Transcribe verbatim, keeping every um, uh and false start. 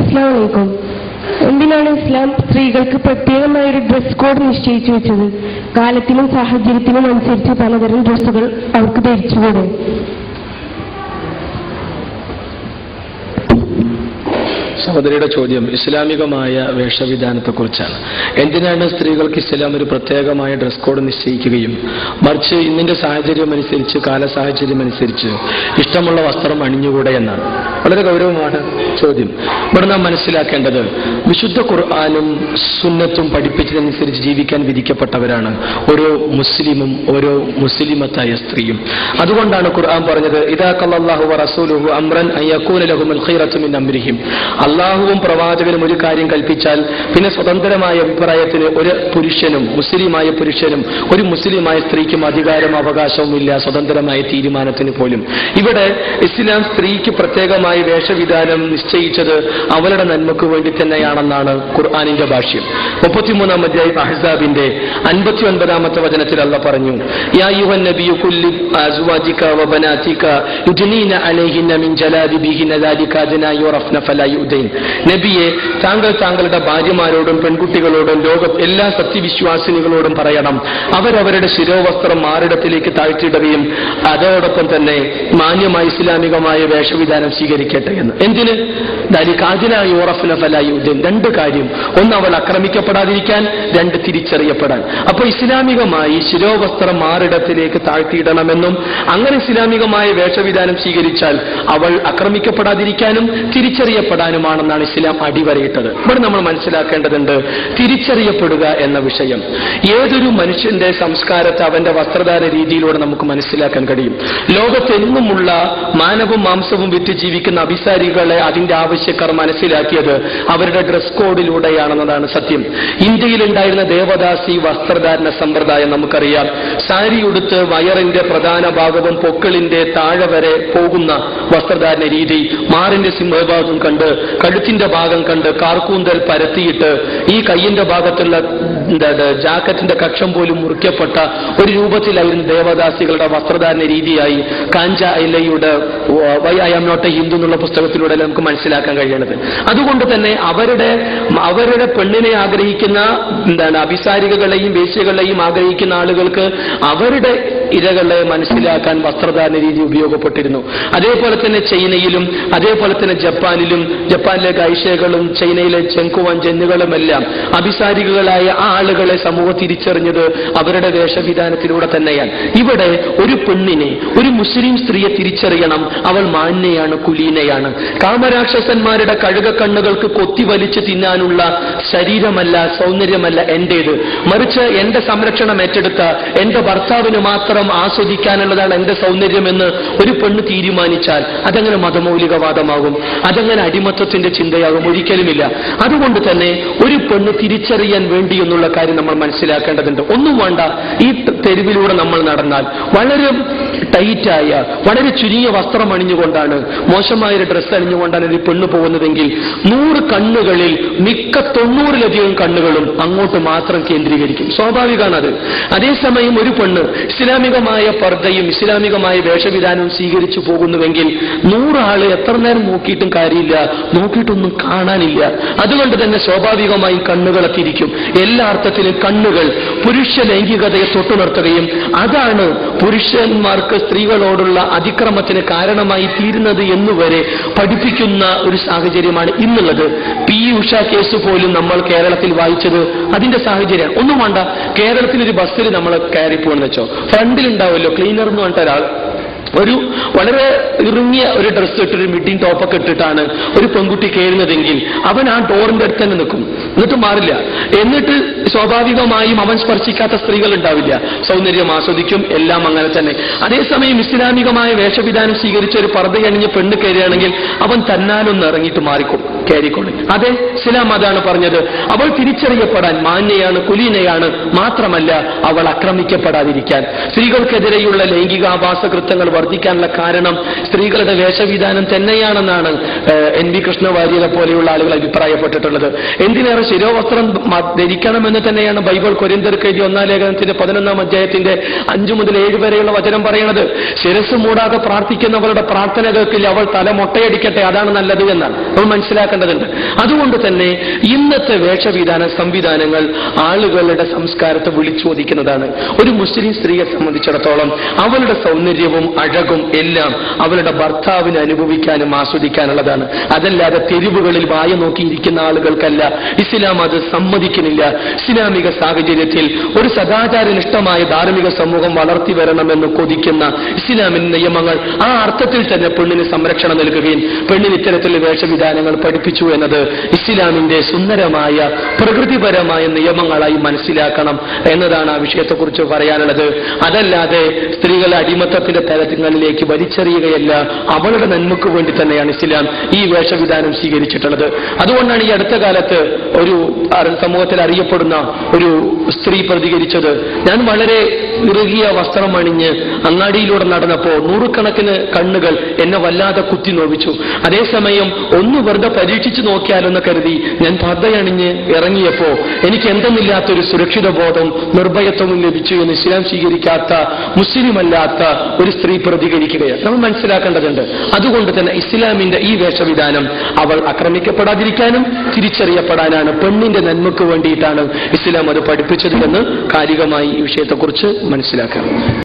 അസ്സലാമു അലൈക്കും. എന്തിനാണ് ഇസ്ലാം സ്ത്രീകൾക്ക് പ്രത്യേകമായ ഒരു ഡ്രസ് കോഡ് നിശ്ചയിച്ചു വെച്ചത്? കാലത്തിനും സാഹചര്യത്തിനും അനുസരിച്ച് പലതരം ഡ്രസ്സുകൾ അവർക്ക് ധരിച്ചുകൂടെ? സഹോദരിയുടെ ചോദ്യം ഇസ്ലാമികമായ വേഷവിധാനത്തെക്കുറിച്ചാണ്. എന്തിനാണ് സ്ത്രീകൾക്ക് ഇസ്ലാം ഒരു പ്രത്യേകമായ ഡ്രസ് കോഡ് നിശ്ചയിക്കുകയും മറിച്ച് ഇന്നിന്റെ സാഹചര്യം അനുസരിച്ച് കാല സാഹചര്യം അനുസരിച്ച് ഇഷ്ടമുള്ള വസ്ത്രം അണിഞ്ഞുകൂടെ എന്നാണ്. വളരെ ഗൗരവമാണ് ചോദ്യം. ഇവിടെ നാം മനസ്സിലാക്കേണ്ടത് വിശുദ്ധ ഖുർആനും സുന്നത്തും പഠിപ്പിച്ചതനുസരിച്ച് ജീവിക്കാൻ വിധിക്കപ്പെട്ടവരാണ് ഓരോ മുസ്ലിമും ഓരോ മുസ്ലിമത്തായ സ്ത്രീയും. അതുകൊണ്ടാണ് ഖുർആൻ പറഞ്ഞത് ഇദാ ഖല്ലല്ലാഹു വറസൂലുഹു അംറൻ അയകൂന ലഹുൽ ഖൈറതു മിൻ അംരിഹിം. അള്ളാഹുവും പ്രവാചകനും ഒരു കാര്യം കൽപ്പിച്ചാൽ പിന്നെ സ്വതന്ത്രമായ അഭിപ്രായത്തിന് ഒരു പുരുഷനും മുസ്ലിമായ പുരുഷനും ഒരു മുസ്ലിമായ സ്ത്രീക്കും അധികാരം അവകാശവും ഇല്ല, സ്വതന്ത്രമായ തീരുമാനത്തിന് പോലും. ഇവിടെ ഇസ്ലാം സ്ത്രീക്ക് പ്രത്യേകമായ വേഷവിധാനം നിശ്ചയിച്ചത് അവളുടെ നന്മക്ക് വേണ്ടി തന്നെയാണെന്നാണ് ഖുർആനിന്റെ ഭാഷ്യം. മുപ്പത്തിമൂന്നാം അധ്യായം അഹ്സാബിന്റെ അൻപത്തി ഒൻപതാമത്തെ വചനത്തിൽ അല്ലാഹ് പറഞ്ഞു യാ അയ്യുഹൻ നബിയ്യു കുല്ലി അസ്വാജിക വബനാതിക യുദ്നീന അലൈഹിന്ന മിൻ ജലാദിബിഹിന്ന ദാലിക അദ്നാ യുറഫ്ന ഫലാ യുദൈൻ. നബിയെ താങ്കൾ താങ്കളുടെ ഭാര്യമാരോടും പെൺകുട്ടികളോടും ലോക എല്ലാ സത്യവിശ്വാസിനികളോടും പറയണം അവരവരുടെ ശിരോവസ്ത്രം മാറിടത്തിലേക്ക് താഴ്ത്തിയിടുകയും അതോടൊപ്പം തന്നെ മാന്യമായ ഇസ്ലാമികമായ വേഷവിധാനം സ്വീകരിക്കട്ടെ എന്ന്. എന്തിന്? ദാലികാദിനായി ഉറഫ്ന ഫലാ യുദൈൻ. രണ്ട് കാര്യം: ഒന്ന്, അവൾ ആക്രമിക്കപ്പെടാതിരിക്കാൻ; രണ്ട്, തിരിച്ചറിയപ്പെടാൻ. അപ്പോൾ ഇസ്ലാമികമായി ശിരോവസ്ത്രം മാറിടത്തിലേക്ക് താഴ്ത്തിയിടണമെന്നും അങ്ങനെ ഇസ്ലാമികമായ വേഷവിധാനം സ്വീകരിച്ചാൽ അവൾ ആക്രമിക്കപ്പെടാതിരിക്കാനും തിരിച്ചറിയപ്പെടാനുമാണെന്നാണ് ഇസ്ലാം അടിവരയിട്ടത്. ഇവിടെ നമ്മൾ മനസ്സിലാക്കേണ്ടതുണ്ട് തിരിച്ചറിയപ്പെടുക എന്ന വിഷയം. ഏതൊരു മനുഷ്യന്റെ സംസ്കാരത്തെ അവന്റെ വസ്ത്രധാര രീതിയിലൂടെ നമുക്ക് മനസ്സിലാക്കാൻ കഴിയും. ലോകത്തെങ്ങുമുള്ള മാനവും മാംസവും വിറ്റ് ജീവിക്കുന്ന അഭിസാരികളെ അതിന്റെ ആവശ്യക്കാർ മനസ്സിലാക്കിയത് അവരുടെ ഡ്രസ് കോഡിലൂടെയാണെന്നതാണ് സത്യം. ഇന്ത്യയിലുണ്ടായിരുന്ന ദേവദാസി വസ്ത്രധാരണ സമ്പ്രദായം നമുക്കറിയാം. സാരി ഉടുത്ത് വയറിന്റെ പ്രധാന ഭാഗവും പൊക്കിളിന്റെ താഴെ വരെ പോകുന്ന വസ്ത്രധാരണ രീതി, മാറിന്റെ സിംഹഭാഗം കണ്ട് കഴുത്തിന്റെ ഭാഗം കണ്ട് കാർക്കൂന്തൽ പരത്തിയിട്ട് ഈ കയ്യിന്റെ ഭാഗത്തുള്ള ജാക്കറ്റിന്റെ കക്ഷം പോലും മുറിക്കപ്പെട്ട ഒരു രൂപത്തിലായിരുന്നു ദേവദാസികളുടെ വസ്ത്രധാരണ രീതിയായി കാഞ്ച ഐലയുടെ why I am not a Hindu എന്നുള്ള പുസ്തകത്തിലൂടെ നമുക്ക് മനസ്സിലാക്കാൻ കഴിയണത്. അതുകൊണ്ട് തന്നെ അവരുടെ അവരുടെ പെണ്ണിനെ ആഗ്രഹിക്കുന്ന എന്താണ് അഭിസാരികളെയും വേശ്യകളെയും ആഗ്രഹിക്കുന്ന ആളുകൾക്ക് അവരുടെ ഇരകളെ മനസ്സിലാക്കാൻ വസ്ത്രധാരണ രീതി ഉപയോഗപ്പെട്ടിരുന്നു. അതേപോലെ തന്നെ ചൈനയിലും അതേപോലെ തന്നെ ജപ്പാനിലും ജപ്പാനിലെ ഗൈഷകളും ചൈനയിലെ ചെങ്കുവൻ ജന്നുകളുമെല്ലാം അഭിസാരികളായ ആ ആളുകളെ സമൂഹം തിരിച്ചറിഞ്ഞത് അവരുടെ വേഷവിധാനത്തിലൂടെ തന്നെയാണ്. ഇവിടെ ഒരു പെണ്ണിനെ, ഒരു മുസ്ലിം സ്ത്രീയെ തിരിച്ചറിയണം. അവൾ മാന്യയാണ്, കുലീനയാണ്. കാമരാക്ഷസന്മാരുടെ കഴുകക്കണ്ണുകൾക്ക് കൊത്തി വലിച്ചു തിന്നാനുള്ള ശരീരമല്ല, സൗന്ദര്യമല്ല എന്റേത്. മറിച്ച് എന്റെ സംരക്ഷണം ഏറ്റെടുത്ത എന്റെ ഭർത്താവിന് മാത്രം ആസ്വദിക്കാനുള്ളതാണ് എന്റെ സൗന്ദര്യമെന്ന് ഒരു പെണ്ണ് തീരുമാനിച്ചാൽ അതങ്ങനെ മതമൗലികവാദമാകും, അതങ്ങനെ അടിമത്വത്തിന്റെ ചിന്തയാകും. ഒരിക്കലുമില്ല. അതുകൊണ്ട് തന്നെ ഒരു പെണ്ണ് തിരിച്ചറിയാൻ വേണ്ടി എന്നുള്ള കാര്യം നമ്മൾ മനസ്സിലാക്കേണ്ടതുണ്ട്. ഒന്നും വേണ്ട, ഈ തെരുവിലൂടെ നമ്മൾ നടന്നാൽ വളരെ ടൈറ്റായ വളരെ ചുരുങ്ങിയ വസ്ത്രം അണിഞ്ഞുകൊണ്ടാണ്, മോശമായൊരു ഡ്രസ്സ് അണിഞ്ഞുകൊണ്ടാണ് ഒരു പെണ്ണ് പോകുന്നതെങ്കിൽ നൂറ് കണ്ണുകളിൽ മിക്ക തൊണ്ണൂറിലധികം കണ്ണുകളും അങ്ങോട്ട് മാത്രം കേന്ദ്രീകരിക്കും. സ്വാഭാവികമാണ് അത്. അതേസമയം ഒരു പെണ്ണ് ഇസ്ലാമികമായ പർദ്ദയും ഇസ്ലാമികമായ വേഷവിധാനവും സ്വീകരിച്ചു പോകുന്നുവെങ്കിൽ നൂറാള് എത്ര നേരം നോക്കിയിട്ടും കാര്യമില്ല, നോക്കിയിട്ടൊന്നും കാണാനില്ല. അതുകൊണ്ട് തന്നെ സ്വാഭാവികമായും കണ്ണുകളെ തിരിക്കും. എല്ലാ അർത്ഥത്തിലും കണ്ണുകൾ പുരുഷ ലൈംഗികതയെ തൊട്ടുനിർത്തുകയും അതാണ് പുരുഷന്മാർക്ക് സ്ത്രീകളോടുള്ള അതിക്രമത്തിന് കാരണമായി തീരുന്നത് എന്നുവരെ പഠിപ്പിക്കുന്ന ഒരു സാഹചര്യമാണ് ഇന്നുള്ളത്. പി ഉഷ കേസ് പോലും നമ്മൾ കേരളത്തിൽ വായിച്ചത് അതിന്റെ സാഹചര്യമാണ്. ഒന്നും വേണ്ട, കേരളത്തിൽ ഒരു ബസ്സിൽ നമ്മൾ കയറിപ്പോണെന്ന് വെച്ചോ, ഫ്രണ്ടിലുണ്ടാവുമല്ലോ ക്ലീനർ എന്ന് പറഞ്ഞിട്ട് ഒരാൾ, ഒരു വളരെ ഇറുങ്ങിയ ഒരു ഡ്രസ്സ് ഇട്ടൊരു മിഡിൻ ടോപ്പൊക്കെ ഇട്ടിട്ടാണ് ഒരു പെൺകുട്ടി കയറുന്നതെങ്കിൽ അവൻ ആ ഡോറിന്റെ അടുത്ത് തന്നെ നിൽക്കും, എന്നിട്ട് മാറില്ല. എന്നിട്ട് സ്വാഭാവികമായും അവൻ സ്പർശിക്കാത്ത സ്ത്രീകൾ ഉണ്ടാവില്ല, സൗന്ദര്യം ആസ്വദിക്കും, എല്ലാം അങ്ങനെ തന്നെ. അതേസമയം ഇസ്ലാമികമായ വേഷവിധാനം സ്വീകരിച്ച ഒരു പർദ്ദയണിഞ്ഞ് പെണ്ണ് കയറുകയാണെങ്കിൽ അവൻ തന്നാലൊന്ന് ഇറങ്ങിയിട്ട് മാറിക്കും കയറിക്കൊള്ളു. അതെ, ഇസ്ലാം അതാണ് പറഞ്ഞത്. അവൾ തിരിച്ചറിയപ്പെടാൻ മാന്യയാണ്, കുലീനയാണ്, മാത്രമല്ല അവൾ ആക്രമിക്കപ്പെടാതിരിക്കാൻ. സ്ത്രീകൾക്കെതിരെയുള്ള ലൈംഗിക ആഭാസകൃത്യങ്ങൾ വർദ്ധിക്കാനുള്ള കാരണം സ്ത്രീകളുടെ വേഷവിധാനം തന്നെയാണെന്നാണ് എൻ വി കൃഷ്ണവാര്യരെ പോലെയുള്ള ആളുകൾ അഭിപ്രായപ്പെട്ടിട്ടുള്ളത്. എന്തിനേറെ ശിരോവസ്ത്രം ധരിക്കണമെന്ന് തന്നെയാണ് ബൈബിൾ കൊരിന്ത്യർക്ക് എഴുതിയ ഒന്നാം ലേഖനത്തിന്റെ പതിനൊന്നാം അധ്യായത്തിന്റെ അഞ്ചു മുതൽ ഏഴ് വരെയുള്ള വചനം പറയുന്നത്. ശിരസ് മൂടാതെ പ്രാർത്ഥിക്കുന്നവരുടെ പ്രാർത്ഥന കേൾക്കില്ല, അവൾ തല മൊട്ടയടിക്കട്ടെ, അതാണ് നല്ലത് എന്നാണ് നമ്മൾ മനസ്സിലാക്കേണ്ടതുണ്ട്. അതുകൊണ്ട് തന്നെ ഇന്നത്തെ വേഷവിധാന സംവിധാനങ്ങൾ ആളുകളുടെ സംസ്കാരത്തെ വിളിച്ചോദിക്കുന്നതാണ്. ഒരു മുസ്ലിം സ്ത്രീയെ സംബന്ധിച്ചിടത്തോളം അവളുടെ സൗന്ദര്യവും അഴകും എല്ലാം അവളുടെ ഭർത്താവിന് അനുഭവിക്കാനും ആസ്വദിക്കാനുള്ളതാണ്. അതല്ലാതെ തെരുവുകളിൽ വായ നോക്കിയിരിക്കുന്ന ആളുകൾക്കല്ല. ഇസ്ലാം അത് സമ്മതിക്കുന്നില്ല. ഇസ്ലാമിക സാഹചര്യത്തിൽ ഒരു സദാചാരനിഷ്ഠമായ ധാർമ്മിക സമൂഹം വളർത്തി വരണമെന്ന് കൊതിക്കുന്ന ഇസ്ലാമിന്റെ നിയമങ്ങൾ ആ അർത്ഥത്തിൽ തന്നെ പെണ്ണിന് സംരക്ഷണം നൽകുകയും പെണ്ണിന് ഇത്തരത്തിലുള്ള വേഷവിധാനങ്ങൾ പഠിപ്പിച്ചു എന്നത് ഇസ്ലാമിന്റെ സുന്ദരമായ പ്രകൃതിപരമായ നിയമങ്ങളായി മനസ്സിലാക്കണം എന്നതാണ് ആ വിഷയത്തെക്കുറിച്ച് പറയാനുള്ളത്. അതല്ലാതെ സ്ത്രീകളെ അടിമത്തത്തിന്റെ തലങ്ങളിലേക്ക് വലിച്ചെറിയുകയല്ല, അവളുടെ നന്മക്ക് വേണ്ടി തന്നെയാണ് ഇസ്ലാം ഈ വേഷവിധാനം സ്വീകരിച്ചിട്ടുള്ളത്. അതുകൊണ്ടാണ് ഈ അടുത്ത കാലത്ത് ഒരു സമൂഹത്തിൽ അറിയപ്പെടുന്ന ഒരു സ്ത്രീ പ്രതികരിച്ചത്, ഞാൻ വളരെ ഇറുകിയ വസ്ത്രം അണിഞ്ഞ് അങ്ങാടിയിലൂടെ നടന്നപ്പോ നൂറുകണക്കിന് കണ്ണുകൾ എന്നെ വല്ലാതെ കുത്തി നോവിച്ചു. അതേസമയം ഒന്ന് വെറുതെ പരീക്ഷിച്ചു നോക്കിയാലെന്ന് കരുതി ഞാൻ പർദ്ദയണിഞ്ഞ് ഇറങ്ങിയപ്പോ എനിക്ക് എന്തെന്നില്ലാത്തൊരു സുരക്ഷിത ബോധം നിർഭയത്വവും ലഭിച്ചു എന്ന് ഇസ്ലാം സ്വീകരിക്കാത്ത മുസ്ലിമല്ലാത്ത ഒരു സ്ത്രീ പ്രതികരിക്കുകയാണ്. നമ്മൾ മനസ്സിലാക്കേണ്ടതുണ്ട്. അതുകൊണ്ട് തന്നെ ഇസ്ലാമിന്റെ ഈ വേഷവിധാനം അവൾ ആക്രമിക്കപ്പെടാതിരിക്കാനും തിരിച്ചറിയപ്പെടാനാണ്, പെണ്ണിന്റെ നന്മക്ക് വേണ്ടിയിട്ടാണ് ഇസ്ലാം അത് പഠിപ്പിച്ചത് എന്ന് കാലികമായി ഈ വിഷയത്തെക്കുറിച്ച് മനസ്സിലാക്കാം.